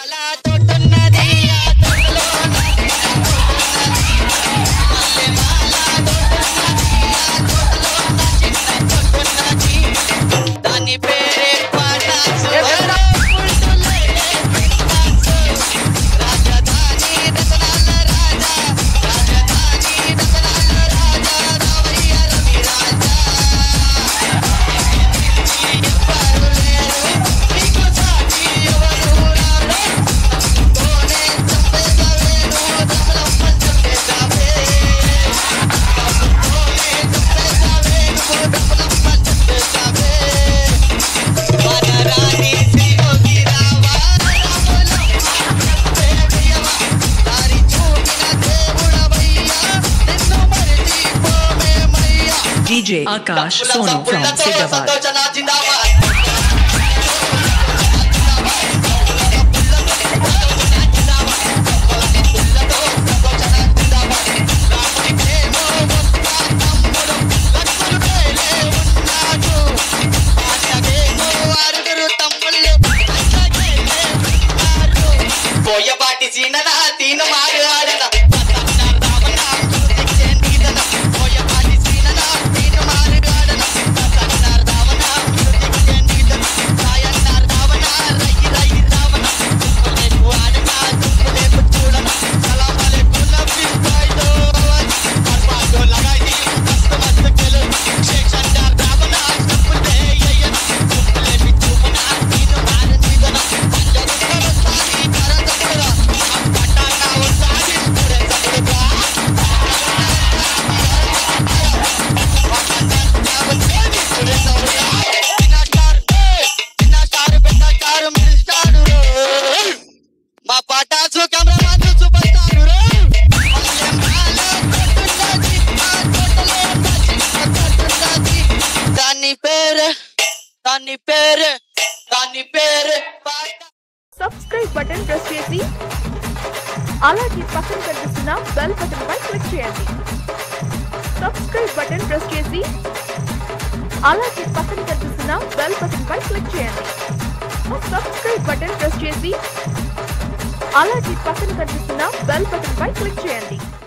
DJ Akash Sonu from Sigabad. Subscribe button press చేసి అలాగే పక్కన కనిపిస్తున్న బెల్ బటన్ పై క్లిక్ చేయండి. Subscribe button press చేసి అలాగే పక్కన కనిపిస్తున్న బెల్ బటన్ పై క్లిక్ చేయండి. Subscribe button press చేసి అలాగే పక్కన కనిపిస్తున్న బెల్ బటన్ పై క్లిక్ చేయండి.